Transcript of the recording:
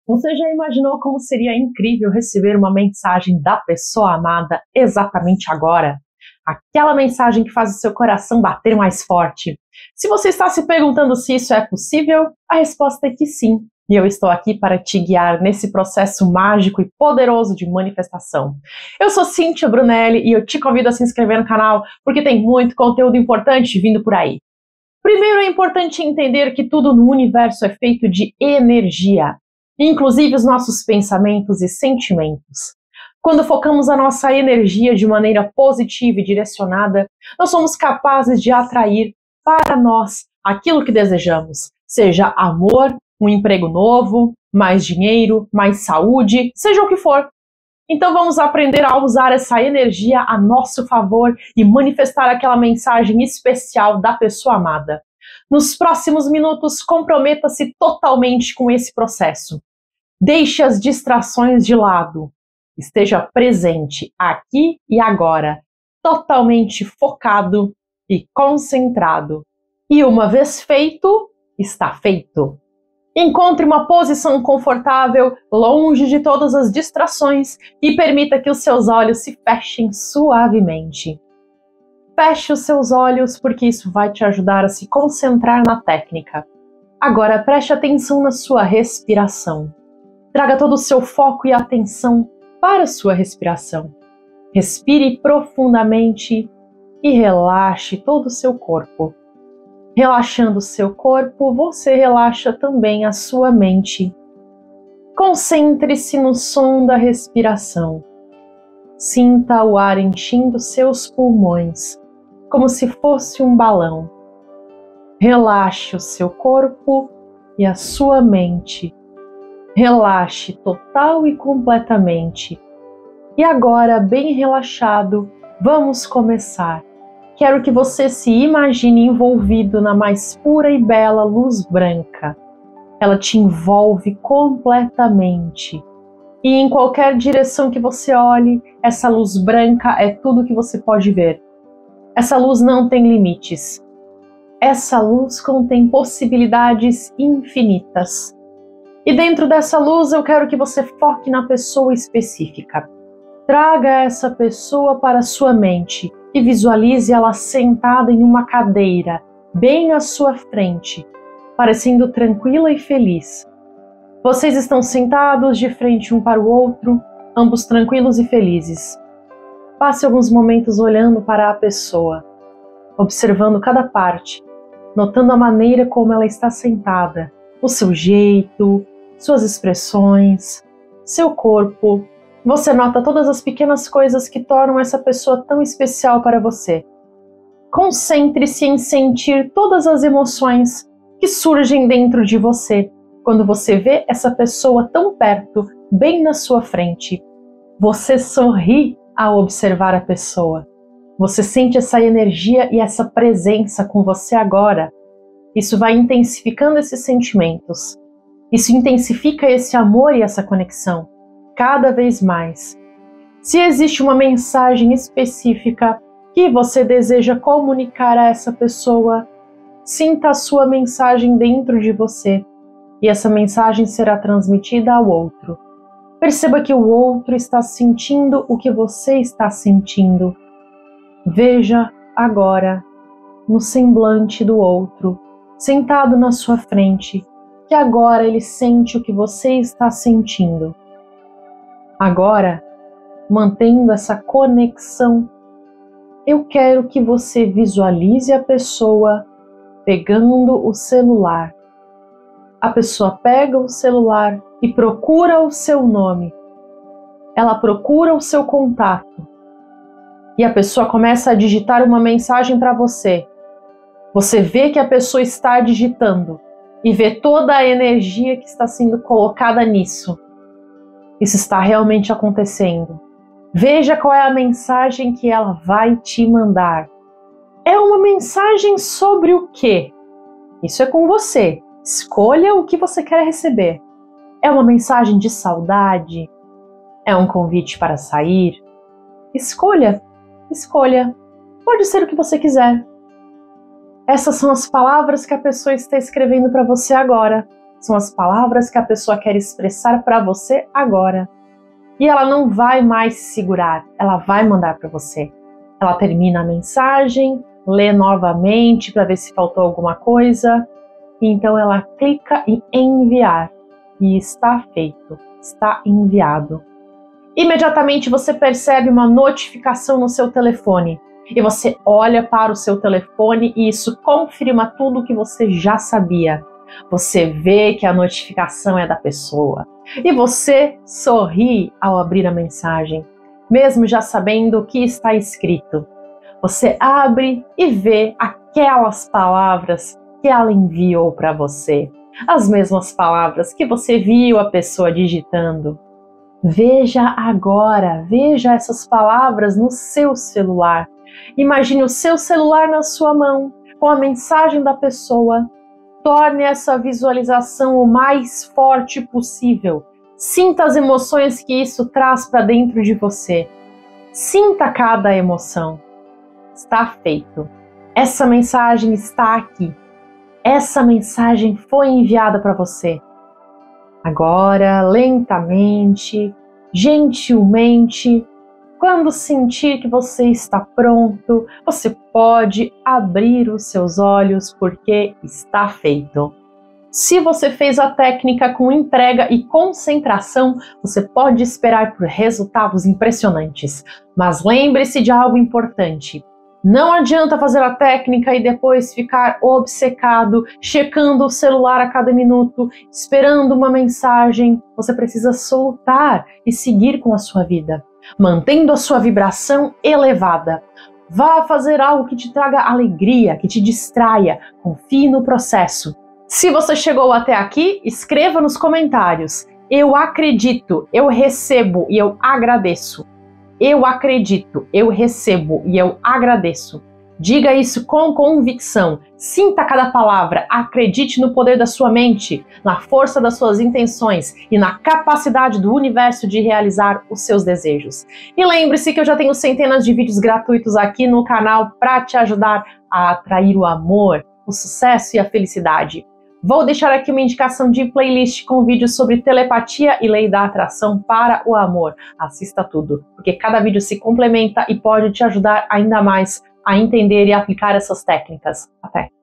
Você já imaginou como seria incrível receber uma mensagem da pessoa amada exatamente agora? Aquela mensagem que faz o seu coração bater mais forte. Se você está se perguntando se isso é possível, a resposta é que sim. E eu estou aqui para te guiar nesse processo mágico e poderoso de manifestação. Eu sou Cíntia Brunelli e eu te convido a se inscrever no canal porque tem muito conteúdo importante vindo por aí. Primeiro, é importante entender que tudo no universo é feito de energia, inclusive os nossos pensamentos e sentimentos. Quando focamos a nossa energia de maneira positiva e direcionada, nós somos capazes de atrair para nós aquilo que desejamos, seja amor, um emprego novo, mais dinheiro, mais saúde, seja o que for. Então vamos aprender a usar essa energia a nosso favor e manifestar aquela mensagem especial da pessoa amada. Nos próximos minutos, comprometa-se totalmente com esse processo. Deixe as distrações de lado. Esteja presente aqui e agora, totalmente focado e concentrado. E uma vez feito, está feito. Encontre uma posição confortável, longe de todas as distrações e permita que os seus olhos se fechem suavemente. Feche os seus olhos porque isso vai te ajudar a se concentrar na técnica. Agora preste atenção na sua respiração. Traga todo o seu foco e atenção para a sua respiração. Respire profundamente e relaxe todo o seu corpo. Relaxando o seu corpo, você relaxa também a sua mente. Concentre-se no som da respiração. Sinta o ar enchendo seus pulmões, como se fosse um balão. Relaxe o seu corpo e a sua mente. Relaxe total e completamente. E agora, bem relaxado, vamos começar. Quero que você se imagine envolvido na mais pura e bela luz branca. Ela te envolve completamente. E em qualquer direção que você olhe, essa luz branca é tudo que você pode ver. Essa luz não tem limites. Essa luz contém possibilidades infinitas. E dentro dessa luz eu quero que você foque na pessoa específica. Traga essa pessoa para a sua mente e visualize ela sentada em uma cadeira, bem à sua frente, parecendo tranquila e feliz. Vocês estão sentados de frente um para o outro, ambos tranquilos e felizes. Passe alguns momentos olhando para a pessoa, observando cada parte, notando a maneira como ela está sentada, o seu jeito, suas expressões, seu corpo. Você nota todas as pequenas coisas que tornam essa pessoa tão especial para você. Concentre-se em sentir todas as emoções que surgem dentro de você quando você vê essa pessoa tão perto, bem na sua frente. Você sorri ao observar a pessoa. Você sente essa energia e essa presença com você agora. Isso vai intensificando esses sentimentos. Isso intensifica esse amor e essa conexão. Cada vez mais. Se existe uma mensagem específica que você deseja comunicar a essa pessoa, sinta a sua mensagem dentro de você e essa mensagem será transmitida ao outro. Perceba que o outro está sentindo o que você está sentindo. Veja agora no semblante do outro, sentado na sua frente, que agora ele sente o que você está sentindo. Agora, mantendo essa conexão, eu quero que você visualize a pessoa pegando o celular. A pessoa pega o celular e procura o seu nome. Ela procura o seu contato. E a pessoa começa a digitar uma mensagem para você. Você vê que a pessoa está digitando e vê toda a energia que está sendo colocada nisso. Isso está realmente acontecendo. Veja qual é a mensagem que ela vai te mandar. É uma mensagem sobre o quê? Isso é com você. Escolha o que você quer receber. É uma mensagem de saudade? É um convite para sair? Escolha. Escolha. Pode ser o que você quiser. Essas são as palavras que a pessoa está escrevendo para você agora. são as palavras que a pessoa quer expressar para você agora. E ela não vai mais se segurar, ela vai mandar para você. Ela termina a mensagem, lê novamente para ver se faltou alguma coisa, e então ela clica em enviar e está feito, está enviado. Imediatamente você percebe uma notificação no seu telefone e você olha para o seu telefone e isso confirma tudo o que você já sabia. Você vê que a notificação é da pessoa e você sorri ao abrir a mensagem, mesmo já sabendo o que está escrito. Você abre e vê aquelas palavras que ela enviou para você, as mesmas palavras que você viu a pessoa digitando. Veja agora, veja essas palavras no seu celular. Imagine o seu celular na sua mão, com a mensagem da pessoa. Torne essa visualização o mais forte possível. Sinta as emoções que isso traz para dentro de você. Sinta cada emoção. Está feito. Essa mensagem está aqui. Essa mensagem foi enviada para você. Agora, lentamente, gentilmente, quando sentir que você está pronto, você pode abrir os seus olhos porque está feito. Se você fez a técnica com entrega e concentração, você pode esperar por resultados impressionantes. Mas lembre-se de algo importante. Não adianta fazer a técnica e depois ficar obcecado, checando o celular a cada minuto, esperando uma mensagem. Você precisa soltar e seguir com a sua vida, mantendo a sua vibração elevada. Vá fazer algo que te traga alegria, que te distraia. Confie no processo. Se você chegou até aqui, escreva nos comentários. Eu acredito, eu recebo e eu agradeço. Eu acredito, eu recebo e eu agradeço. Diga isso com convicção. Sinta cada palavra. Acredite no poder da sua mente, na força das suas intenções e na capacidade do universo de realizar os seus desejos. E lembre-se que eu já tenho centenas de vídeos gratuitos aqui no canal para te ajudar a atrair o amor, o sucesso e a felicidade. Vou deixar aqui uma indicação de playlist com vídeos sobre telepatia e lei da atração para o amor. Assista tudo, porque cada vídeo se complementa e pode te ajudar ainda mais a entender e aplicar essas técnicas. Até!